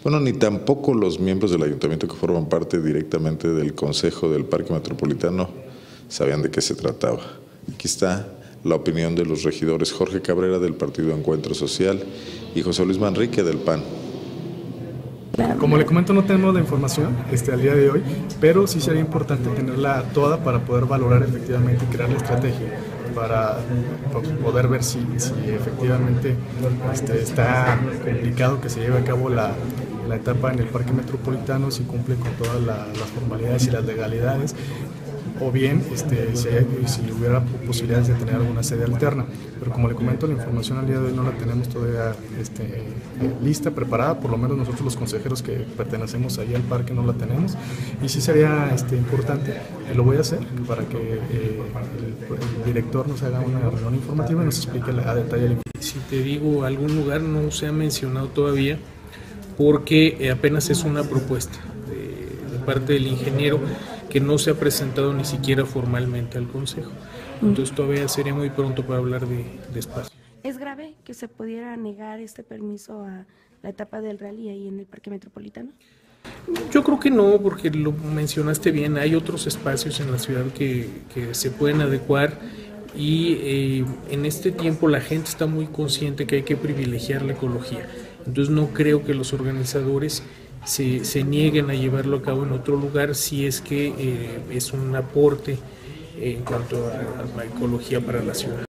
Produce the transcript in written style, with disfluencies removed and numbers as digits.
Bueno, ni tampoco los miembros del ayuntamiento que forman parte directamente del Consejo del Parque Metropolitano sabían de qué se trataba. Aquí está la opinión de los regidores Jorge Cabrera del Partido Encuentro Social y José Luis Manrique del PAN. Como le comento, no tenemos la información al día de hoy, pero sí sería importante tenerla toda para poder valorar efectivamente y crear la estrategia para poder ver si efectivamente está complicado que se lleve a cabo la etapa en el Parque Metropolitano, si cumple con todas las formalidades y las legalidades, o bien si hubiera posibilidades de tener alguna sede alterna. Pero como le comento, la información al día de hoy no la tenemos todavía lista, preparada, por lo menos nosotros los consejeros que pertenecemos ahí al parque no la tenemos, y sí sería importante, lo voy a hacer para que el director nos haga una reunión informativa y nos explique a detalle. Si te digo, algún lugar no se ha mencionado todavía porque apenas es una propuesta de parte del ingeniero que no se ha presentado ni siquiera formalmente al Consejo. Entonces todavía sería muy pronto para hablar de espacio. ¿Es grave que se pudiera negar este permiso a la etapa del rally ahí en el Parque Metropolitano? Yo creo que no, porque lo mencionaste bien, hay otros espacios en la ciudad que se pueden adecuar y en este tiempo la gente está muy consciente que hay que privilegiar la ecología. Entonces no creo que los organizadores se nieguen a llevarlo a cabo en otro lugar si es que es un aporte en cuanto a la ecología para la ciudad.